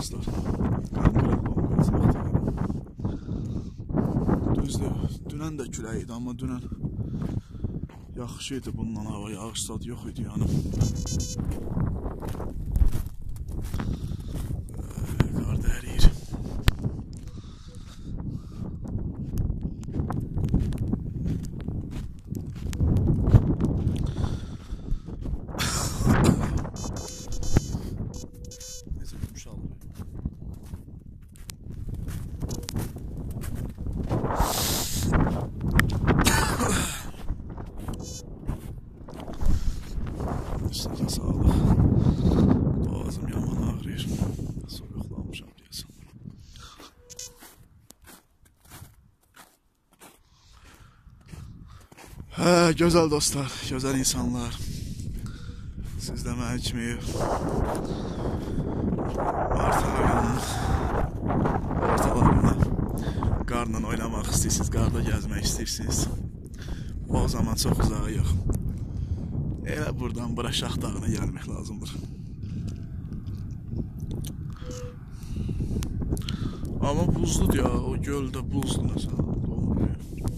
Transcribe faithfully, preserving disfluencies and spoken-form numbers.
dostlar. Düzdür, dünən də külək idi, amma dünən yaxşı idi, bundan hava yağış zad yox idi yəni. Qar da əriyir. Necə yumşalır. Sizə sağlıq. Boğazım yaman ağrıyır. Soyuqlanmışam deyəsən. Hə, gözəl dostlar, gözəl insanlar. Siz də mənim kimi ortalarında qarla oynamaq istəyirsiniz, qarda gəzmək istəyirsiniz. O zaman çox uzağa yox. Elə buradan bura Şax dağına gəlmək lazımdır. Amma buzludur ya, o göldə buzdur məsələn.